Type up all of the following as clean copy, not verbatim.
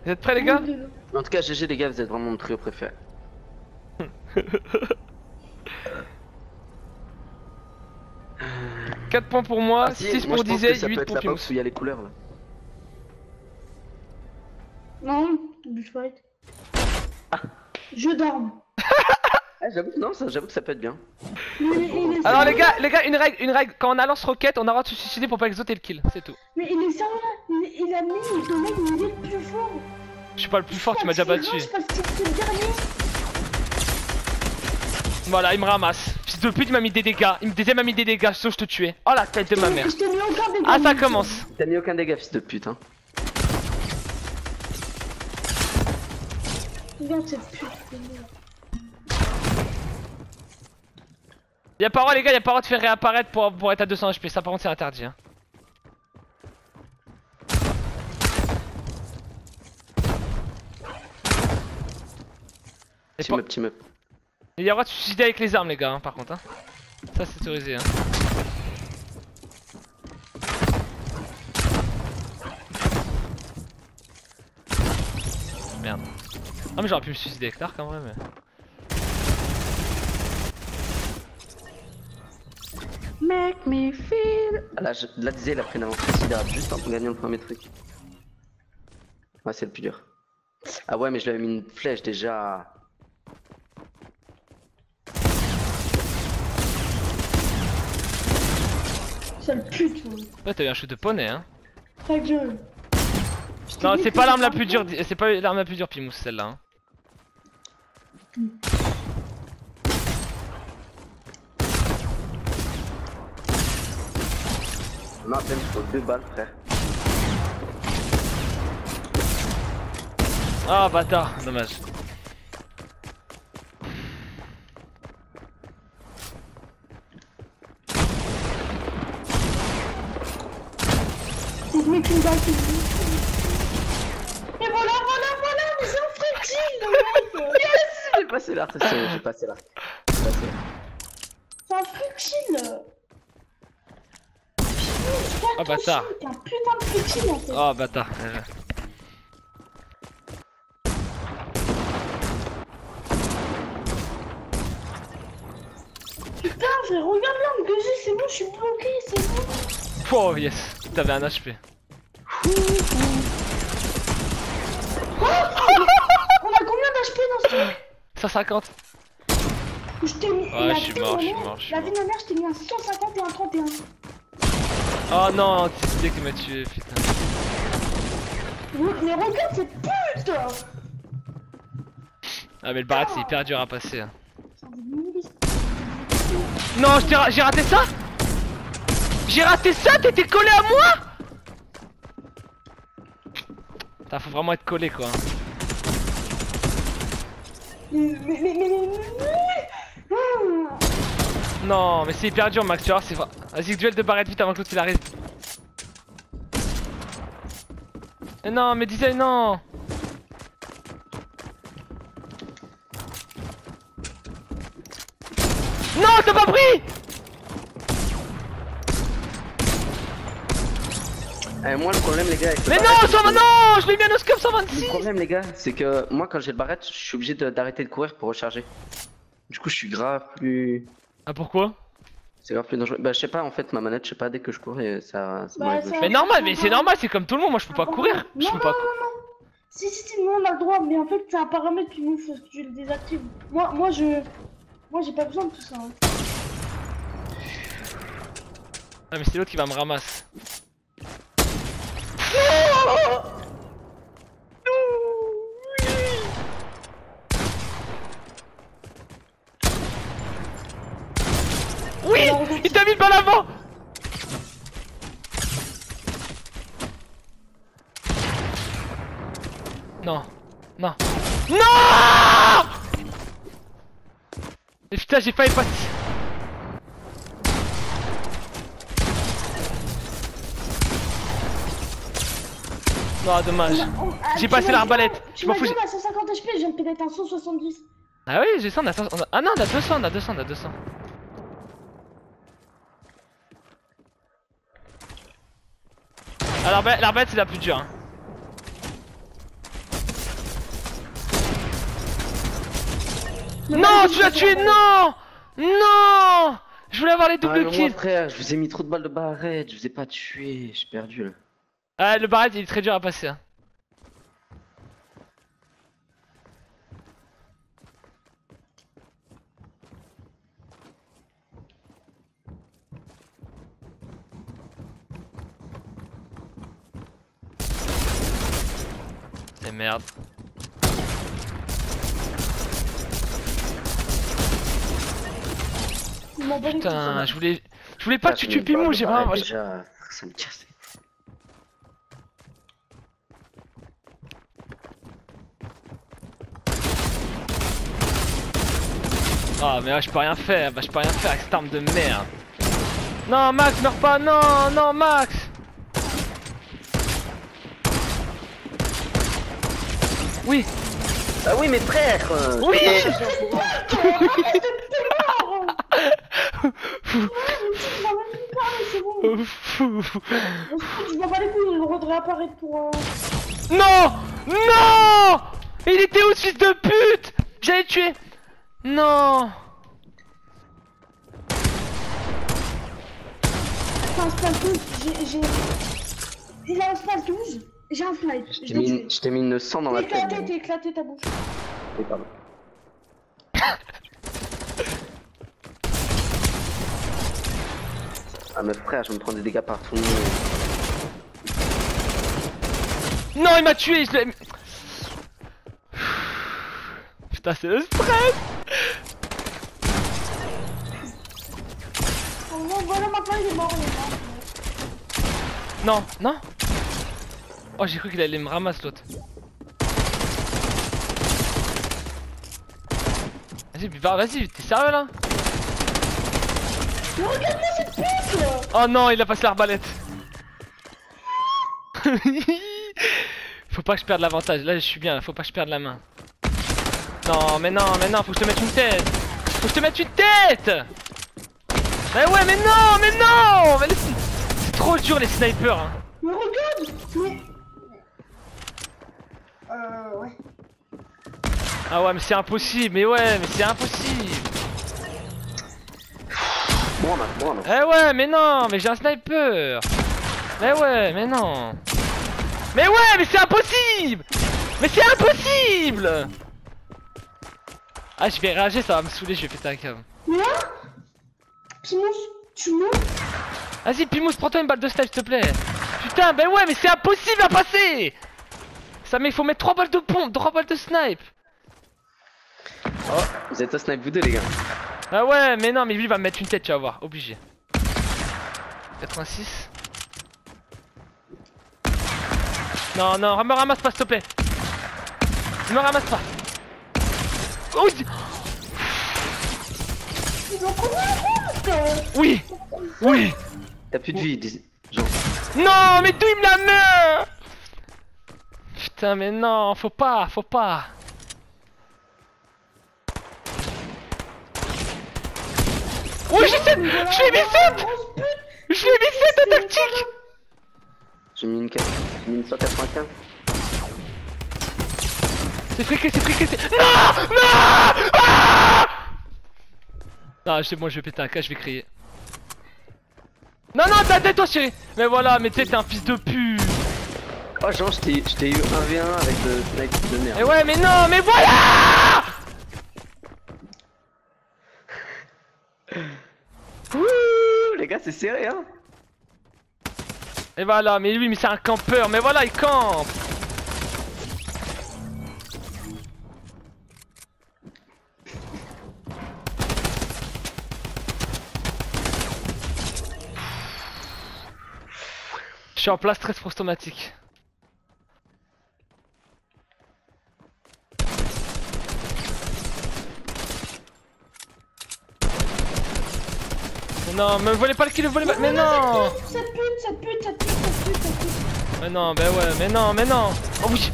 Vous êtes prêts les gars? En tout cas, GG les gars, vous êtes vraiment mon trio préféré. 4 points pour moi, Ah, si, 6 moi, pour je pense Dizay, que ça peut 8 être pour la Pimous. box où il y a les couleurs là. Non, bullfight. Je dors. Ah, j'avoue, non, j'avoue que ça peut être bien. Alors les gars, une règle, quand on a lance-roquette, on a le droit de se suicider pour pas exoter le kill, c'est tout. Mais il est sérieux là, il a mis le mec, il est le plus fort. Je suis pas le plus fort, tu m'as déjà battu. Parce que c'est le dernier. Voilà, il me ramasse. Fils de pute, il m'a mis des dégâts. Il me m'a mis des dégâts, sauf je te tuais. Oh la tête de ma mère. Je t'ai mis aucun dégât. Ah, ça commence. T'as mis aucun dégât, fils de pute, hein. Regarde cette pute. Y'a pas le droit, les gars, y'a pas le droit de faire réapparaître pour être à 200 HP. Ça, par contre, c'est interdit. Hein. Team up, team up. Il y a le droit de se suicider avec les armes, les gars, hein, par contre. Hein. Ça, c'est autorisé. Hein. Merde. Ah, mais j'aurais pu me suicider avec l'arc en vrai, mais. Make me feel. Ah, là, Dizay, il a pris une avance considérable juste en gagnant le premier truc. Ouais, c'est le plus dur. Ah ouais, mais je lui avais mis une flèche déjà. Sale pute. Ouais, t'as eu un shoot de poney, hein. Ta gueule. Non, c'est pas l'arme la plus dure, c'est pas l'arme la plus dure, Pimous, celle-là. Hein. On a à peine sur 2 balles, frère. Ah, bâtard, dommage. Il met une balle qui et voilà, mais c'est un fragile, le mec. Yes, j'ai passé l'arc, c'est sûr, j'ai passé l'arc. C'est un fragile. Oh, bâtard. C'est un putain de fragile en fait. Oh, bâtard. Putain, frère, regarde l'angle que j'ai, c'est bon, je suis bloqué, c'est bon. Oh, yes, t'avais un HP. On a combien d'HP dans ce truc? 150. Je t'ai mis. Ouais, je suis mort, La vie de ma mère, je t'ai mis un 150 et un 31. Oh non, c'est Dizay qui m'a tué, putain. Mais regarde cette pute. Ah, mais le barrette, c'est hyper dur à passer. Hein. Non, j'ai raté ça? J'ai raté ça? T'étais collé à moi? Putain, faut vraiment être collé quoi. Non, mais c'est hyper dur, Max, tu vois, c'est vrai. Vas-y, duel de barrette vite avant que l'autre il arrive. Mais non, mais Dizay, non. Non, t'as pas pris. Moi, le problème, les gars. Avec le Mais barrette, non, 120, non, je l'ai mis à noscope Le 126. problème, les gars, c'est que moi, quand j'ai le barrette, je suis obligé d'arrêter de courir pour recharger. Du coup, je suis grave plus. Ah, pourquoi? C'est grave plus dangereux. Bah, je sais pas, en fait, ma manette, je sais pas, dès que je cours, et ça. Bah, ça- ça- Mais normal, mais c'est normal, c'est comme tout le monde, moi je peux pas courir. Je Non, peux non, pas. non. Si, nous on a le droit, mais en fait, c'est un paramètre qui nous faut que tu le désactives. Moi, j'ai pas besoin de tout ça. Hein. Ah, mais c'est l'autre qui va me ramasser. Oui, il t'a mis le balle avant. Non, non, non. Et putain, j'ai failli passer. Non, dommage. J'ai passé l'arbalète. Je m'en fous. On a 150 HP, je viens de péter un 170. Ah oui, j'ai ça, on a 100. Ah non, on a 200, on a 200, on a 200. Alors, l'arbalète, c'est la plus dure. Hein. Non, tu l'as tué, non. Non. Je voulais avoir les Ah, doubles mais kills. moi, frère, je vous ai mis trop de balles de barrette, je vous ai pas tué, j'ai perdu là. Ah, le barrette il est très dur à passer. Hein. Et merde. Je m'en bats les couilles, Putain, ça je voulais pas que tu tues Pimou, j'ai vraiment. Déjà, ça me casse. Ah, mais là, je peux rien faire, bah, je peux rien faire avec cette arme de merde. Non, Max, meurs pas, non, non, Max. Oui, Ah oui, mais frère oui. c'est bon. Je m'en bats les couilles, il devrait apparaître pour... Non, non. Il était où, ce fils de pute. J'allais le tuer. Non. Enfin, space 12, j'ai un space 12, j'ai un snipe. Je t'ai mis une 100 dans la tête. T'es éclaté ta bouche. Oui, pardon. Ah mais frère, je me prends des dégâts partout. Non, il m'a tué, je l'ai... Putain, c'est le stress. Oh non, voilà, maintenant il est mort, Non, non. Oh, j'ai cru qu'il allait me ramasser l'autre. Vas-y, vas-y, t'es sérieux là? Mais regarde-moi cette pute là. Oh non, il a passé l'arbalète. Faut pas que je perde l'avantage, là je suis bien, faut pas que je perde la main. Non, mais non, faut que je te mette une tête. Faut que je te mette une tête. Mais ouais, mais non, mais c'est trop dur les snipers hein. Mais regarde. Mais... ouais. Ah ouais, mais c'est impossible, mais ouais, mais c'est impossible. Bon, bon, Eh ouais, mais non, mais j'ai un sniper. Mais ouais, mais non. Mais ouais, mais c'est impossible. Mais c'est impossible. Ah, je vais réagir, ça va me saouler, je vais péter un câble. Mais là, Pimous, tu meurs. Vas-y, Pimous, prends-toi une balle de snipe, s'il te plaît. Putain, ben ouais, mais c'est impossible à passer. Ça, mais il faut mettre 3 balles de pompe, 3 balles de snipe. Oh, vous êtes au snipe vous deux les gars. Ah ouais, mais non, mais lui il va me mettre une tête, tu vas voir, obligé. 86. Non, non, me ramasse pas, s'il te plaît. Me ramasse pas. Oh, oui, oui. T'as plus de vie, genre. Non, mais d'où il me la met? Putain, mais non, faut pas. Oui, je l'ai mis 7. Je l'ai mis 7 en tactique. J'ai mis une 195. C'est friqué. Non, non. Ah, non, c'est bon, je vais péter un cas, je vais crier. Non, tais-toi, chérie. Mais voilà, mais t'es un fils de pute. Oh, genre, je t'ai eu 1v1 avec le snipe de merde. Mais ouais, mais non, mais voilà. Ouh, les gars, c'est serré, hein. Et voilà, mais lui, mais c'est un campeur. Mais voilà, il campe. Je suis en place stress post-traumatique. Non, me volez pas le kill, volez pas. Mais non. Cette pute. Mais non, bah ouais, mais non. Oh oui.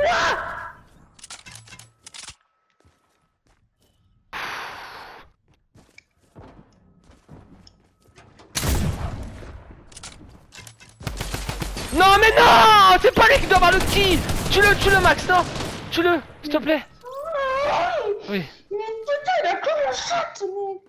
Non, mais non. C'est pas lui qui doit avoir le kill. Tue-le, Max, non. Tue-le, s'il te plaît. Oui. Mais putain, il a comme la chatte, mec.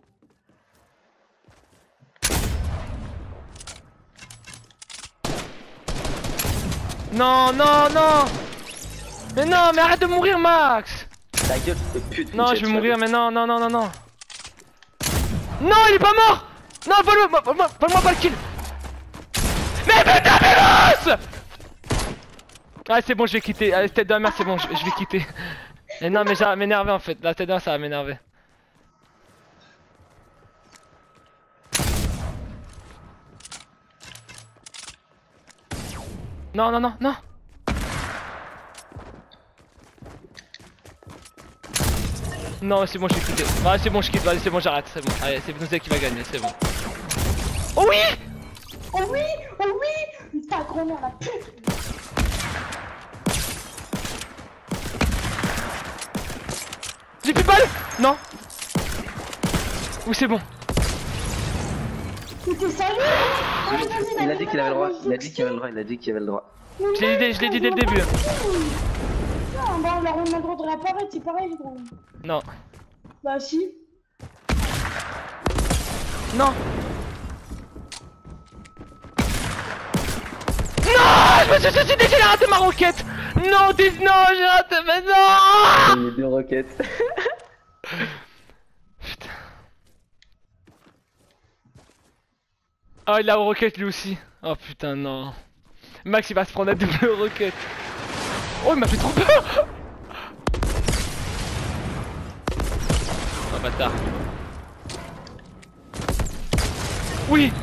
Non, non, non. Mais non, mais arrête de mourir, Max. Ta gueule, pute. Non, je vais mourir, mais non, non, non, non, non. Non, il est pas mort. Non, vole-moi pas le kill. Mais putain, Véloce. Ah, c'est bon, je vais quitter. Allez, tête de la merde, c'est bon, je vais quitter. Et non, mais ça va m'énerver en fait. La tête de la merde, ça va m'énerver. Non, non, non, non. Non, c'est bon, je vais quitter. Ah, c'est bon, je quitte. Vas-y, c'est bon, j'arrête. C'est bon. Allez, c'est Nosé qui va gagner, c'est bon. Oh oui. Oh oui, oh oui. Ta grand-mère, la pute. J'ai plus de balles. Non. Oui, c'est bon. T'es sérieux? Il a dit qu'il avait le droit, il a dit qu'il avait le droit, il a dit qu'il avait le droit. Je l'ai dit dès le début. Non, bah alors on a le droit de réapparaître, c'est pareil, gros. Non. Bah si. Non. Non, je me suis suicidé, j'ai raté ma roquette. Non, non, j'ai raté, mais non. Il y a 2 roquettes. Putain. Oh, il a une roquette lui aussi. Oh putain, non. Max, il va se prendre la double roquette. Oh, il m'a fait trop peur. Oh, bâtard. Oui.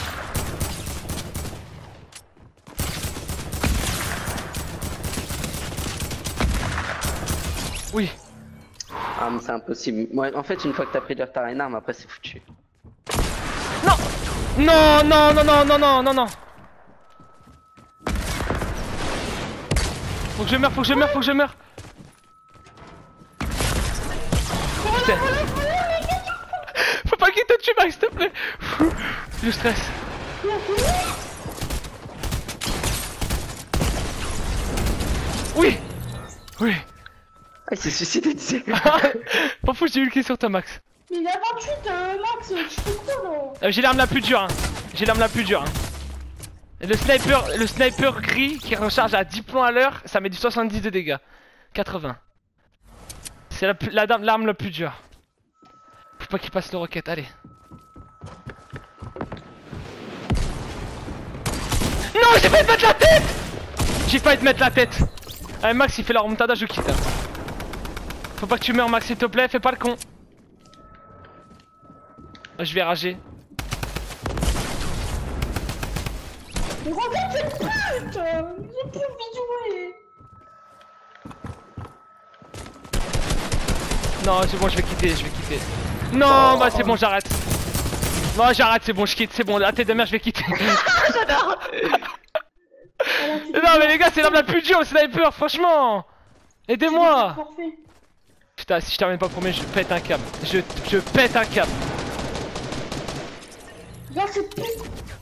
Oui. Ah, mais c'est impossible. Moi, en fait, une fois que t'as pris du retard à une arme, après c'est foutu. Non. Non, non, non, non, non, non, non, non. Faut que je meure, faut que je meure, faut que je meure. Putain. Faut pas qu'il te tue, Max, s'il te plaît. Je stresse. Oui. Oui. Ah, il s'est suicidé, tu sais. Pas fou, j'ai eu le kill sur toi, Max. Mais il a 28, Max, tu fais quoi là? J'ai l'arme la plus dure, hein. J'ai l'arme la plus dure, hein. Et le sniper gris qui recharge à 10 plombs à l'heure, ça met du 70 de dégâts. 80. C'est l'arme la plus dure. Faut pas qu'il passe le roquette, allez. Non, j'ai failli te mettre la tête. J'ai failli te mettre la tête. Allez, Max, il fait la remontada, je quitte. Faut pas que tu meurs, Max, s'il te plaît, fais pas le con. Je vais rager. Mais regarde cette pute! J'ai plus envie de jouer! Non, c'est bon, je vais quitter, je vais quitter. Non, bah c'est bon, j'arrête. Non, j'arrête, c'est bon, je quitte, c'est bon, la tête de merde, je vais quitter. J'adore. Non, mais les gars, c'est l'arme la plus dure, le sniper, franchement. Aidez-moi. Putain, si je termine pas premier, je pète un câble. Je pète un câble. Regarde cette pute!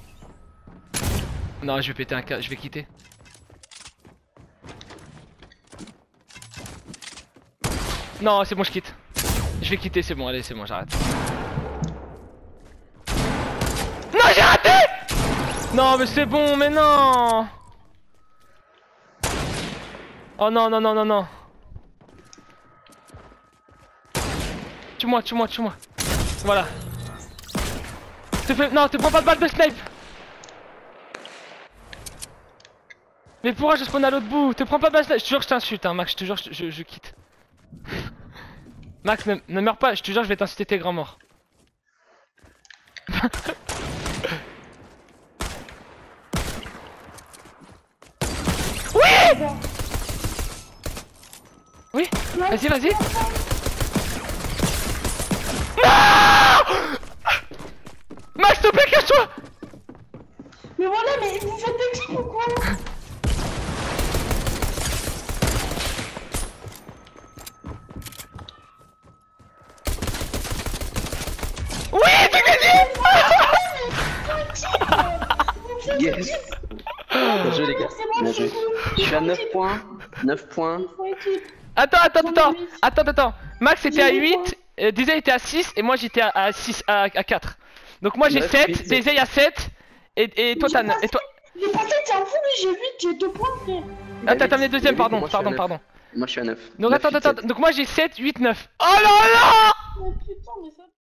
Non, je vais péter un câble, je vais quitter. Non, c'est bon, je quitte. Je vais quitter, c'est bon, allez, c'est bon, j'arrête. Non, j'ai raté! Non, mais c'est bon, mais non! Oh non, non, non, non, non. Tue-moi, tue-moi, tue-moi. Voilà. Non, te prends pas de balle de snipe! Mais pourquoi je spawn à l'autre bout? Te prends pas de balle de snipe! Je te jure que je t'insulte, hein, Max, je te jure, je quitte. Max, ne meurs pas, je te jure, je vais t'insulter tes grands morts. Oui! Oui? Vas-y, vas-y! Non! Max, s'il te plaît, cache-toi! Mais voilà, mais vous faites des clips ou quoi? Oui, t'as gagné! Yes. Bien joué, les gars. Bien joué. Je suis à 9 points. 9 points. Attends. Max était à 8 Désay était à 6 et moi j'étais à 6, à 4. Donc moi j'ai 9, 7, 8, Désay à 7 et toi t'as... Et toi... J'ai pas 7, c'est un fou, lui, j'ai 8, j'ai 2 points, frère. Ah t'as amené huit, deuxième, huit, pardon, moi, je suis à pardon, neuf. pardon. Moi je suis à 9. Donc 9, attends, 8, attends, 7. donc moi j'ai 7, 8, 9. Oh là là! Mais putain, mais ça.